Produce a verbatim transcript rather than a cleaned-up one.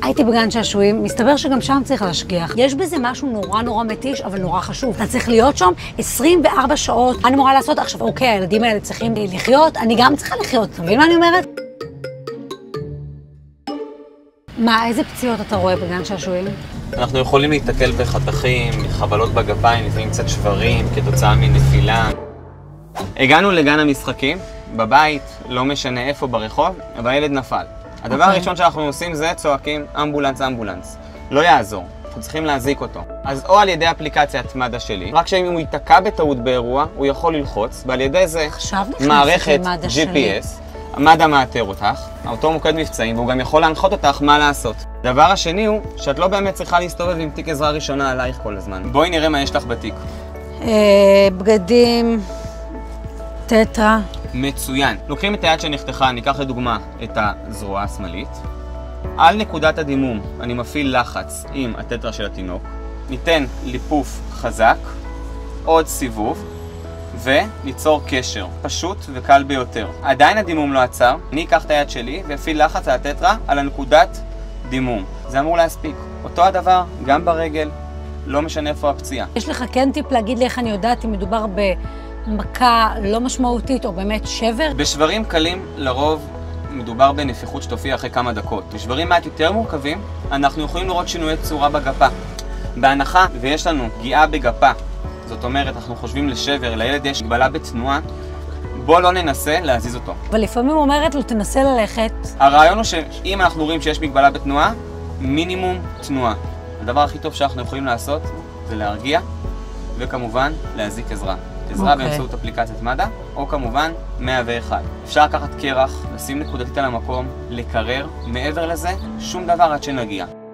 הייתי בגן שעשועים, מסתבר שגם שם צריך להשגיח. יש בזה משהו נורא נורא מתיש, אבל נורא חשוב. אתה צריך להיות שם עשרים וארבע שעות. אני אמורה לעשות עכשיו, אוקיי, הילדים האלה צריכים לחיות, אני גם צריכה לחיות. אתה מבין מה אני אומרת? מה, איזה פציעות אתה רואה בגן שעשועים? אנחנו יכולים להתקל בחתכים, חבלות בגפיים, לפעמים קצת שברים כתוצאה מנפילה. הגענו לגן המשחקים, בבית, לא משנה איפה ברחוב, אבל הילד נפל. הדבר okay. הראשון שאנחנו עושים זה צועקים אמבולנס, אמבולנס. לא יעזור, אנחנו צריכים להזיק אותו. אז או על ידי אפליקציית מד"א שלי, רק שאם הוא ייתקע בטעות באירוע, הוא יכול ללחוץ, ועל ידי זה מערכת ג'י פי אס, מד"א מאתר אותך, אותו מוקד מבצעים, והוא גם יכול להנחות אותך מה לעשות. הדבר השני הוא שאת לא באמת צריכה להסתובב עם תיק עזרה ראשונה עלייך כל הזמן. בואי נראה מה יש לך בתיק. בגדים, טטרה. מצוין. לוקחים את היד שנחתכה, ניקח לדוגמה את הזרוע השמאלית. על נקודת הדימום אני מפעיל לחץ עם הטטרה של התינוק. ניתן ליפוף חזק, עוד סיבוב, וניצור קשר. פשוט וקל ביותר. עדיין הדימום לא עצר, אני אקח את היד שלי ואפעיל לחץ על הטטרה על הנקודת דימום. זה אמור להספיק. אותו הדבר, גם ברגל, לא משנה איפה הפציעה. יש לך כן טיפ להגיד לי איך אני יודעת אם מדובר ב... מכה לא משמעותית או באמת שבר? בשברים קלים לרוב מדובר בנפיחות שתופיע אחרי כמה דקות. בשברים מעט יותר מורכבים אנחנו יכולים לראות שינויי צורה בגפה. בהנחה ויש לנו פגיעה בגפה, זאת אומרת אנחנו חושבים לשבר, לילד יש מגבלה בתנועה, בוא לא ננסה להזיז אותו. אבל לפעמים אומרת לו תנסה ללכת. הרעיון הוא שאם אנחנו רואים שיש מגבלה בתנועה, מינימום תנועה. הדבר הכי טוב שאנחנו יכולים לעשות זה להרגיע וכמובן להזיק עזרה. עזרה okay. באמצעות אפליקציית מד"א, או כמובן מאה ואחת. אפשר לקחת קרח, לשים נקודתית על המקום, לקרר, מעבר לזה, שום דבר עד שנגיע.